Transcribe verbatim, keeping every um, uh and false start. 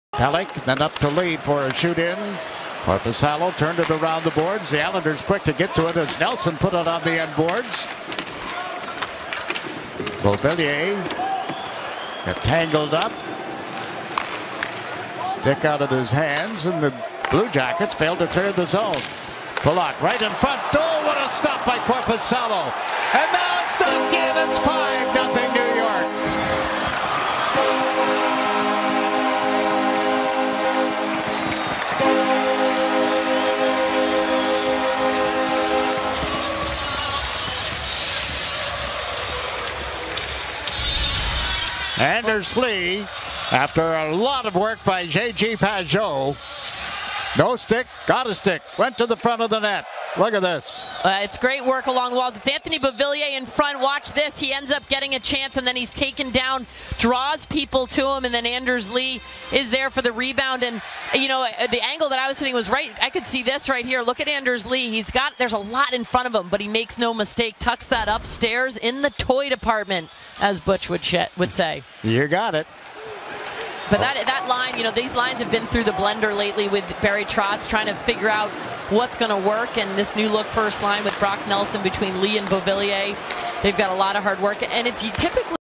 Pulock then up to lead for a shoot-in. Korpisalo turned it around the boards. The Islanders quick to get to it as Nelson put it on the end boards. Beauvillier got tangled up. Stick out of his hands, and the Blue Jackets failed to clear the zone. Pulock right in front. Oh, what a stop by Korpisalo. And now it's knocked in. It's five nothing New York. Anders Lee, after a lot of work by J G Pajot, no stick, got a stick, went to the front of the net. Look at this. Uh, it's great work along the walls. It's Anthony Beauvillier in front. Watch this. He ends up getting a chance, and then he's taken down, draws people to him, and then Anders Lee is there for the rebound. And, you know, the angle that I was sitting was right. I could see this right here. Look at Anders Lee. He's got, there's a lot in front of him, but he makes no mistake. Tucks that upstairs in the toy department, as Butch would, would say. You got it. But that, that line, you know, these lines have been through the blender lately with Barry Trotz trying to figure out what's going to work. And this new look first line with Brock Nelson between Lee and Beauvillier, they've got a lot of hard work. And it's typically